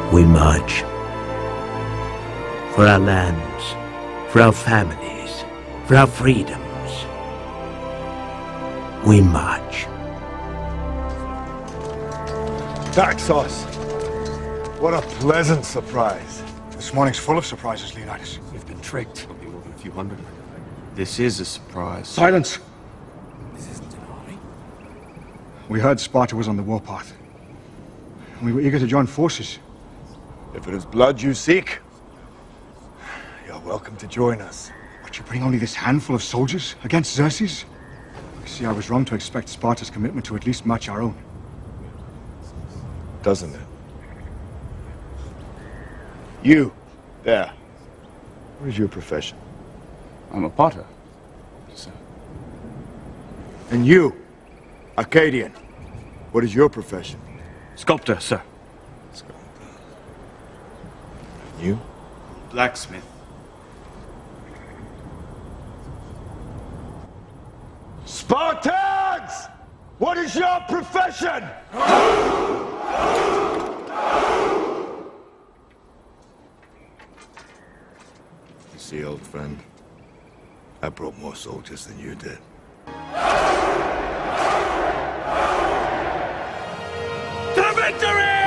We march. For our lands, for our families, for our freedoms. We march. Taxos! What a pleasant surprise. This morning's full of surprises, Leonidas. We've been tricked. There'll be more than a few hundred. This is a surprise. Silence! This isn't an army. We heard Sparta was on the warpath. And we were eager to join forces. If it is blood you seek, you're welcome to join us. But you bring only this handful of soldiers against Xerxes? You see, I was wrong to expect Sparta's commitment to at least match our own. Doesn't it? You, there. What is your profession? I'm a potter, sir. And you, Arcadian. What is your profession? Sculptor, sir. You? Blacksmith. Spartans! What is your profession? You see, old friend, I brought more soldiers than you did. To victory!